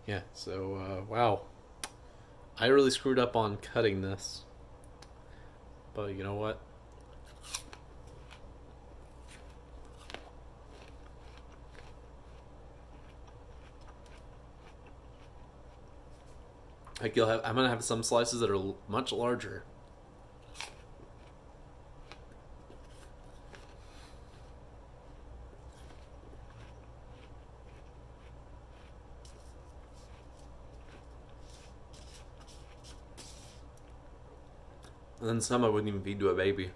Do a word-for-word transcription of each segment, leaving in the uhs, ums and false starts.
Yeah, so, uh, wow. I really screwed up on cutting this. But you know what? Like you'll have, I'm gonna have some slices that are l- much larger. And then some I wouldn't even feed to a baby.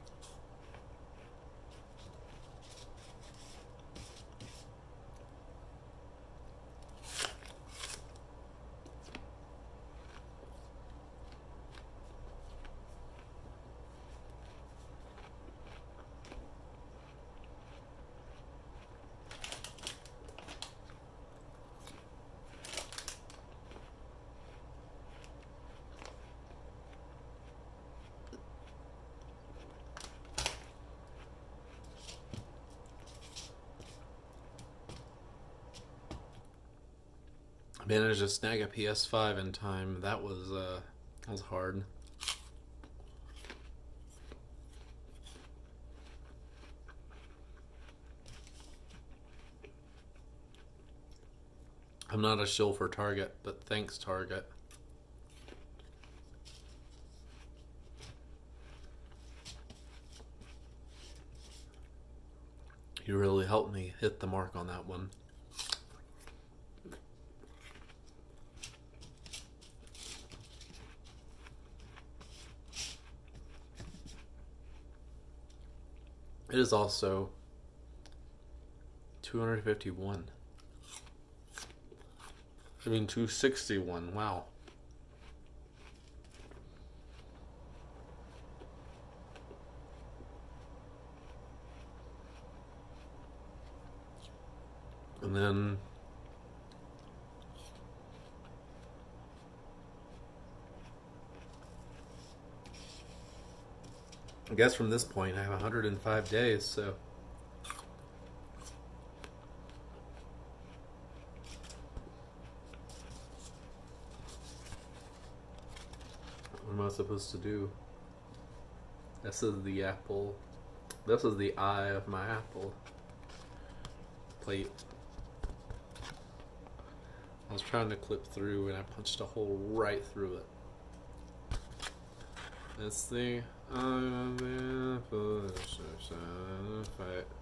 I managed to snag a P S five in time. That was uh, that was hard. I'm not a shill for Target, but thanks Target. You really helped me hit the mark on that one. It is also two hundred fifty-one. I mean two hundred sixty-one. Wow. And then I guess from this point I have one hundred five days, so what am I supposed to do? This is the apple. This is the eye of my apple. Plate. I was trying to clip through and I punched a hole right through it. That's the eye of the apple.